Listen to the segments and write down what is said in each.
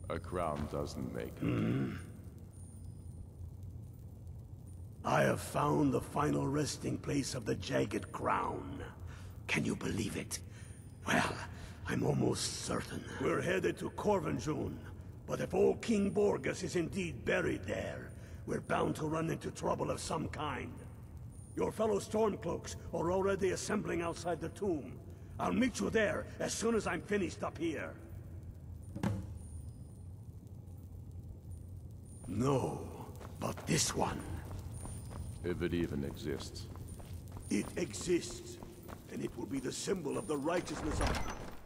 A crown doesn't make it. I have found the final resting place of the Jagged Crown. Can you believe it? Well, I'm almost certain. We're headed to Corvinjun, but if old King Borgus is indeed buried there, we're bound to run into trouble of some kind. Your fellow Stormcloaks are already assembling outside the tomb. I'll meet you there as soon as I'm finished up here. No, but this one. If it even exists. It exists, and it will be the symbol of the righteousness of...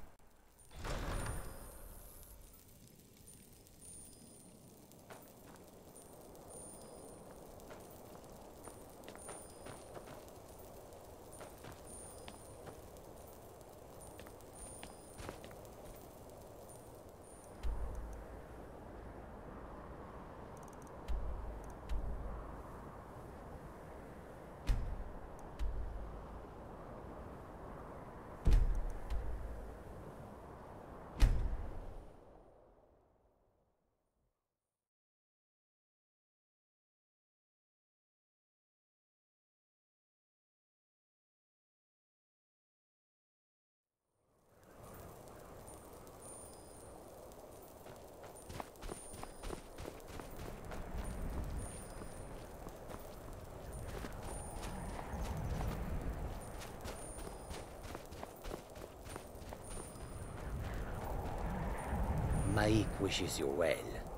Maik wishes you well.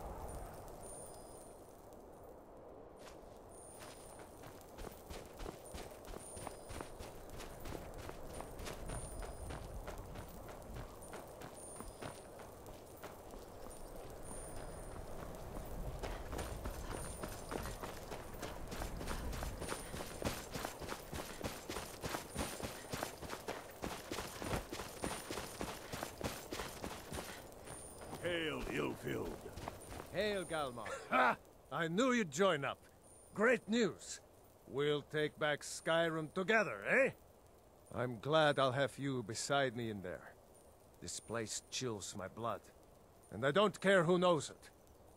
Hail, ill-filled. Hail, Galmar. Ha! I knew you'd join up. Great news. We'll take back Skyrim together, eh? I'm glad I'll have you beside me in there. This place chills my blood, and I don't care who knows it.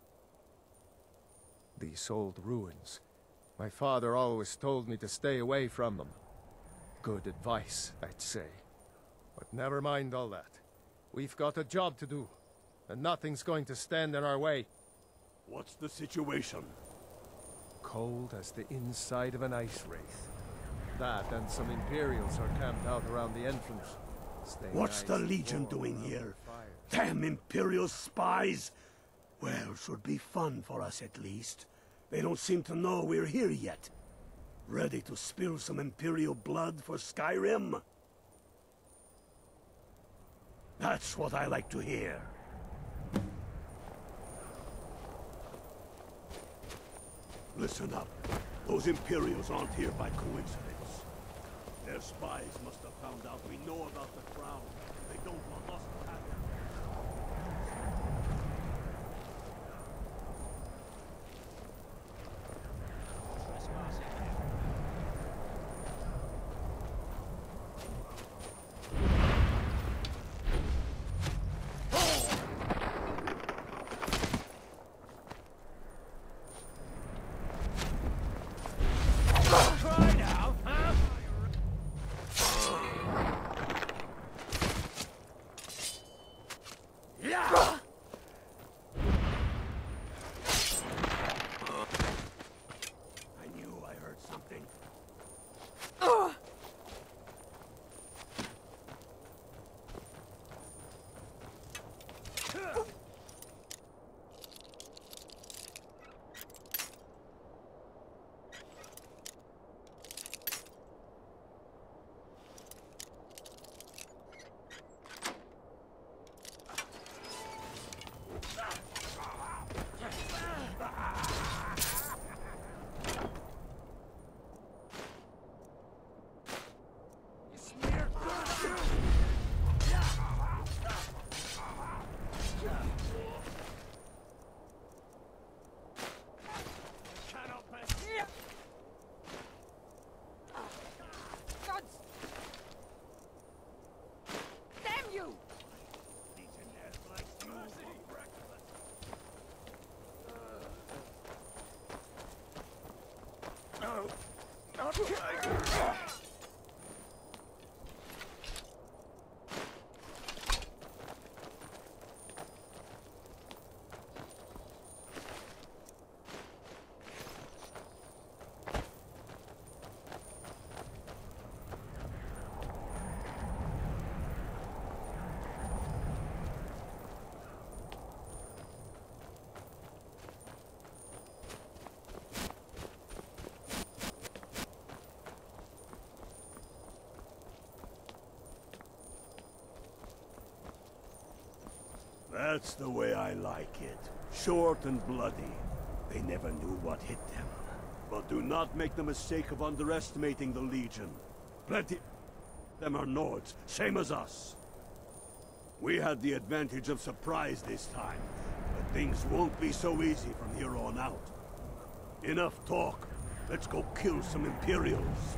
These old ruins. My father always told me to stay away from them. Good advice, I'd say. But never mind all that. We've got a job to do, and nothing's going to stand in our way. What's the situation? Cold as the inside of an ice wraith. That and some Imperials are camped out around the entrance. What's the Legion doing here? Damn Imperial spies! Well, should be fun for us at least. They don't seem to know we're here yet. Ready to spill some Imperial blood for Skyrim? That's what I like to hear. Listen up. Those Imperials aren't here by coincidence. Their spies must have found out we know about the Crown. They don't want us to have them. That's the way I like it. Short and bloody. They never knew what hit them. But do not make the mistake of underestimating the Legion. Plenty... them are Nords, same as us. We had the advantage of surprise this time, but things won't be so easy from here on out. Enough talk. Let's go kill some Imperials.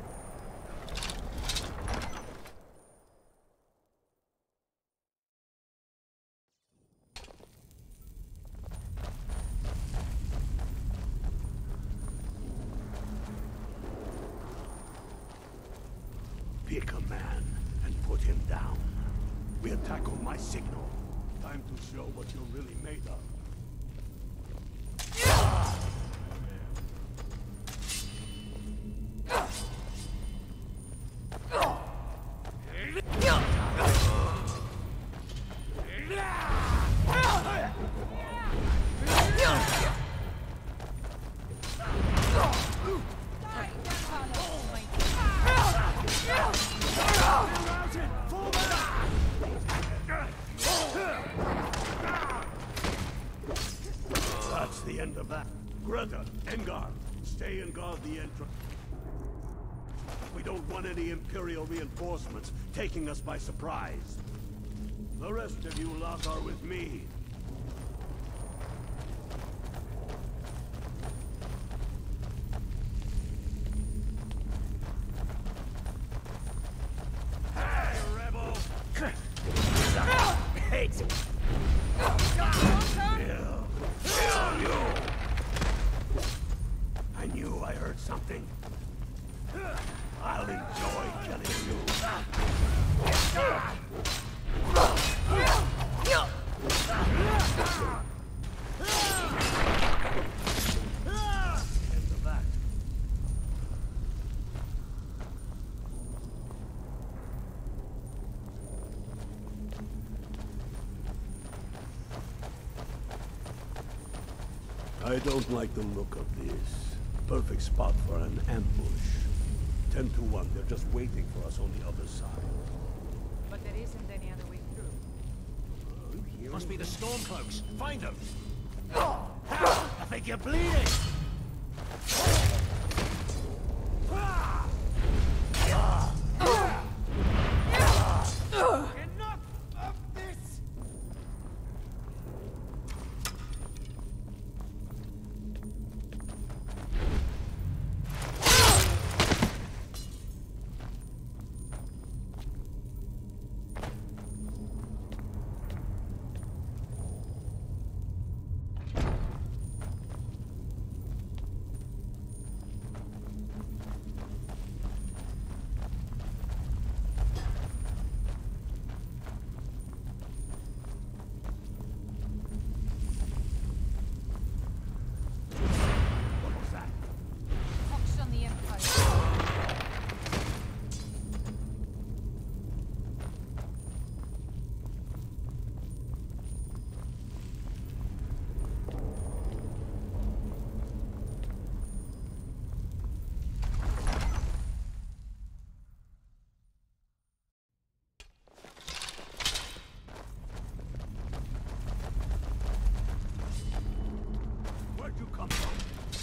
Pick a man and put him down. We attack on my signal. Time to show what you're really made of. That's the end of that. Greta, Engar, stay and guard the entrance. We don't want any Imperial reinforcements taking us by surprise. The rest of you lot are with me. Hey, rebel! Hate! I knew I heard something. I'll enjoy killing you. End of that. I don't like the look of this. Perfect spot for an ambush. 10 to 1, they're just waiting for us on the other side. But there isn't any other way through. Must be the Stormcloaks. Find them. I think you're bleeding. Enough of this! Hawks on the Empire. Where'd you come from?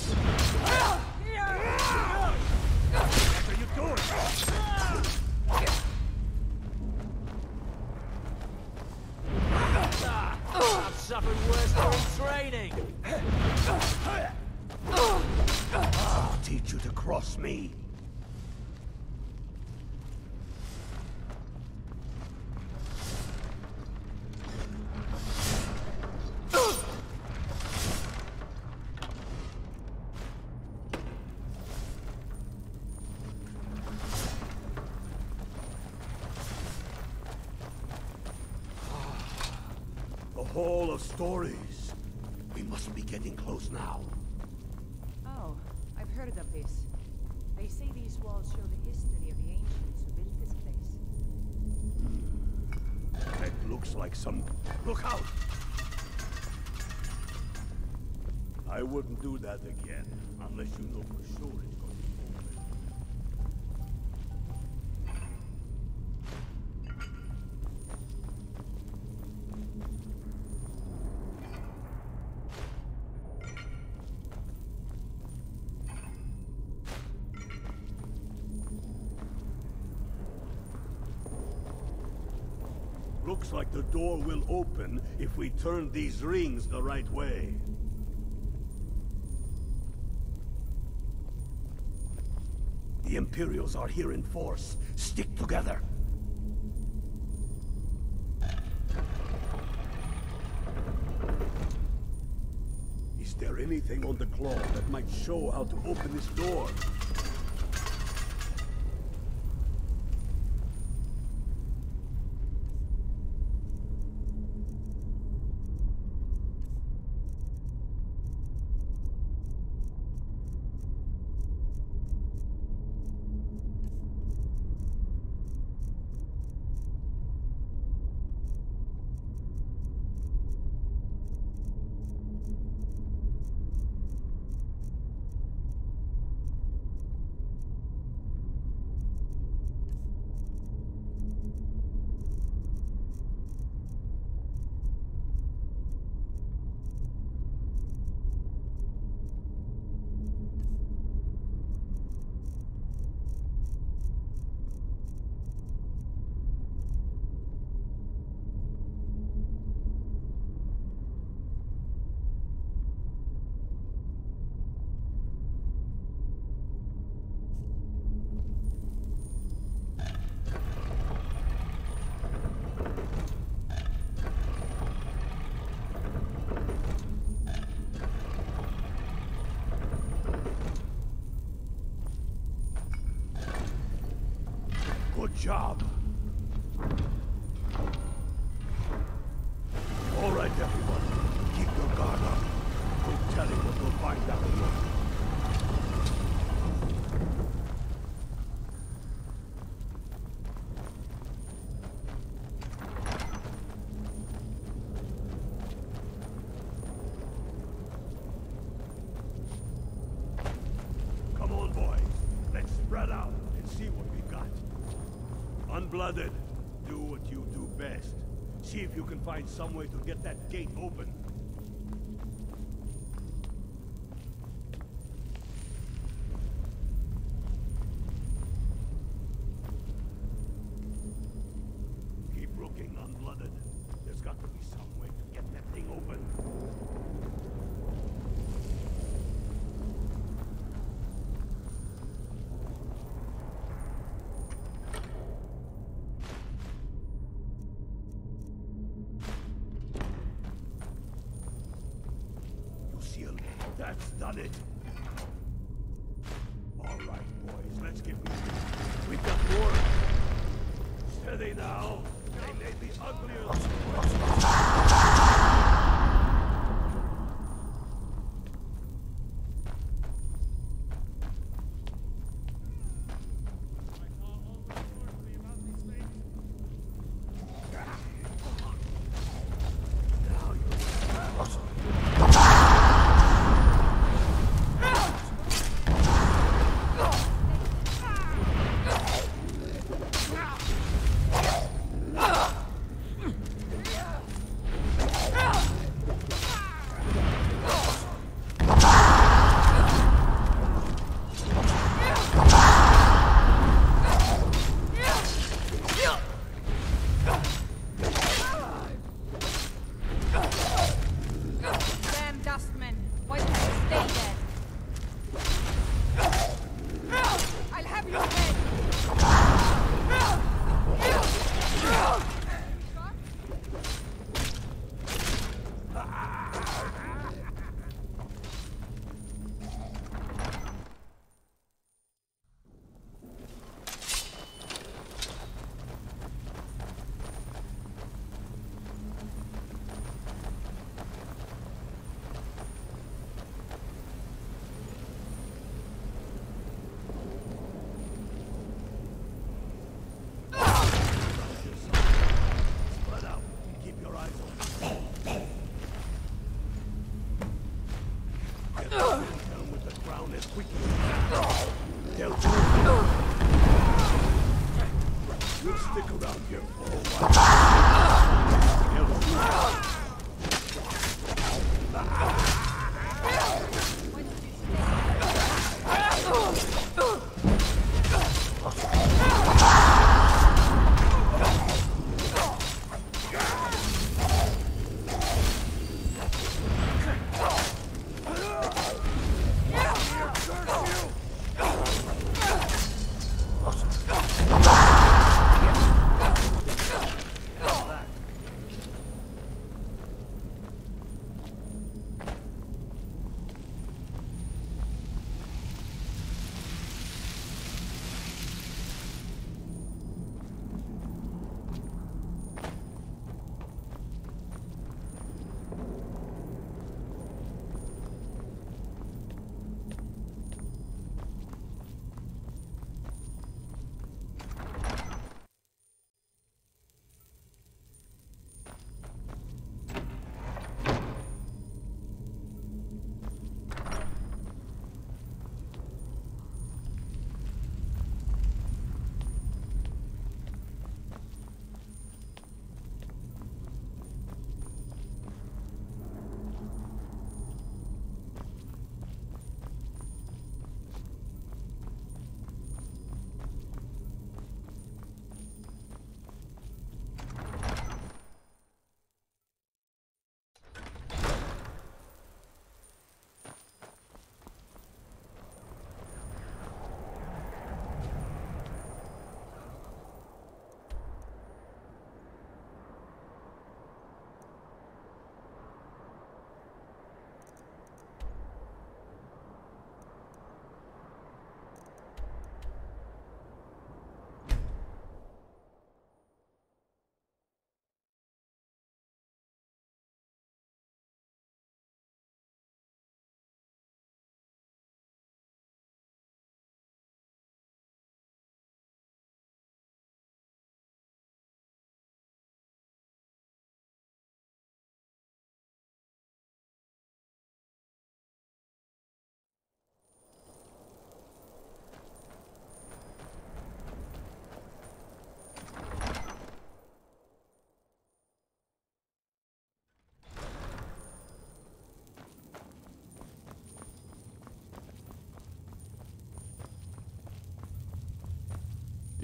What are you doing? I've suffered worse during training. I'll teach you to cross me. Hall of Stories. We must be getting close now. Oh, I've heard of this. They say these walls show the history of the ancients who built this place. That looks like some... Look out! I wouldn't do that again, unless you know for sure it's going to open. Looks like the door will open if we turn these rings the right way. The Imperials are here in force. Stick together. Is there anything on the claw that might show how to open this door? Good job. All right, everyone. Keep your guard up. No telling what we'll find out here. Come on, boys. Let's spread out and see what we got. Unblooded, do what you do best. See if you can find some way to get that gate open. Keep looking, Unblooded. There's got to be some way to get that thing open. That's done it. All right, boys, let's get moving. We've got more. Steady now. They may be uglier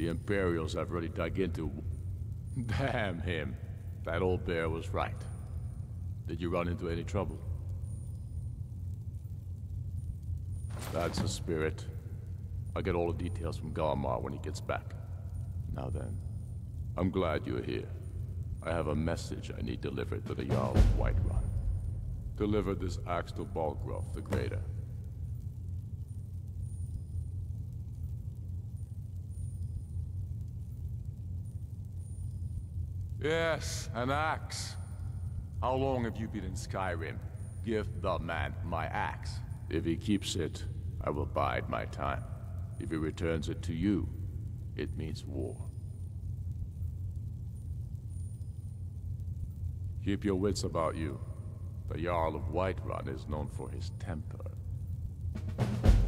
The Imperials have already dug into... Damn him. That old bear was right. Did you run into any trouble? That's the spirit. I'll get all the details from Galmar when he gets back. Now then, I'm glad you're here. I have a message I need delivered to the Jarl of Whiterun. Deliver this axe to Balgruuf the Greater. Yes, an axe. How long have you been in Skyrim? Give the man my axe. If he keeps it, I will bide my time. If he returns it to you, it means war. Keep your wits about you. The Jarl of Whiterun is known for his temper.